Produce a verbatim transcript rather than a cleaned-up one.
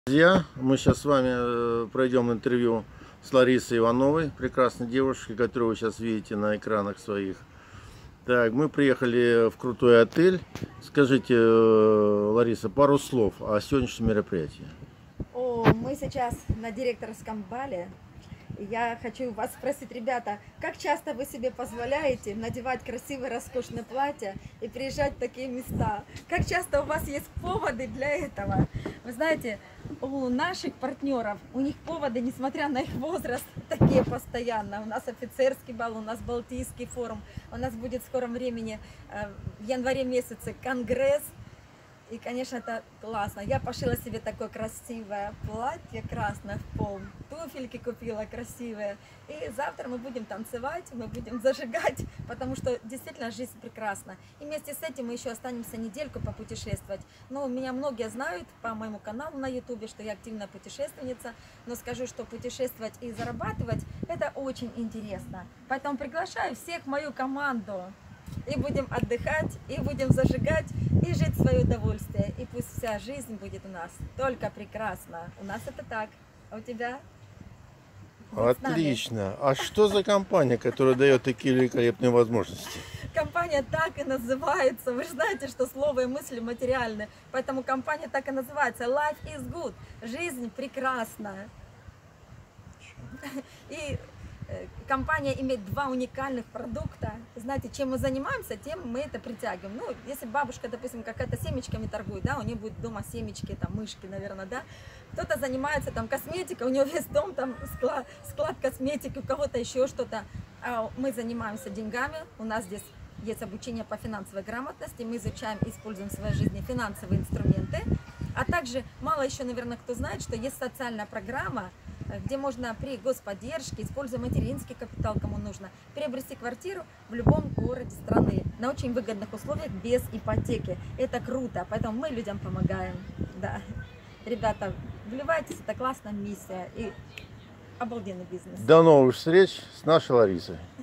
Друзья, мы сейчас с вами пройдем интервью с Ларисой Ивановой, прекрасной девушкой, которую вы сейчас видите на экранах своих. Так, мы приехали в крутой отель. Скажите, Лариса, пару слов о сегодняшнем мероприятии. О, мы сейчас на директорском бале. Я хочу вас спросить, ребята, как часто вы себе позволяете надевать красивые, роскошные платья и приезжать в такие места? Как часто у вас есть поводы для этого? Вы знаете, у наших партнеров, у них поводы, несмотря на их возраст, такие постоянно. У нас офицерский бал, у нас Балтийский форум, у нас будет в скором времени, в январе месяце, конгресс. И, конечно, это классно. Я пошила себе такое красивое платье, красное в пол, туфельки купила красивые. И завтра мы будем танцевать, мы будем зажигать, потому что действительно жизнь прекрасна. И вместе с этим мы еще останемся недельку попутешествовать. Но меня многие знают по моему каналу на ютубе, что я активная путешественница. Но скажу, что путешествовать и зарабатывать – это очень интересно. Поэтому приглашаю всех в мою команду. И будем отдыхать, и будем зажигать, и жить в свое удовольствие. И пусть вся жизнь будет у нас только прекрасно. У нас это так. А у тебя? Отлично. А что за компания, которая дает такие великолепные возможности? Компания так и называется. Вы же знаете, что слово и мысли материальны. Поэтому компания так и называется. Life is good. Жизнь прекрасна. И компания имеет два уникальных продукта. Знаете, чем мы занимаемся, тем мы это притягиваем. Ну, если бабушка, допустим, какая-то семечками торгует, да, у нее будет дома семечки, там, мышки, наверное, да. Кто-то занимается там косметикой, у него весь дом там склад, склад косметики, у кого-то еще что-то. А мы занимаемся деньгами, у нас здесь есть обучение по финансовой грамотности, мы изучаем и используем в своей жизни финансовые инструменты. А также, мало еще, наверное, кто знает, что есть социальная программа, где можно при господдержке, используя материнский капитал, кому нужно, приобрести квартиру в любом городе страны на очень выгодных условиях, без ипотеки. Это круто, поэтому мы людям помогаем. Да. Ребята, вливайтесь, это классная миссия и обалденный бизнес. До новых встреч с нашей Ларисой.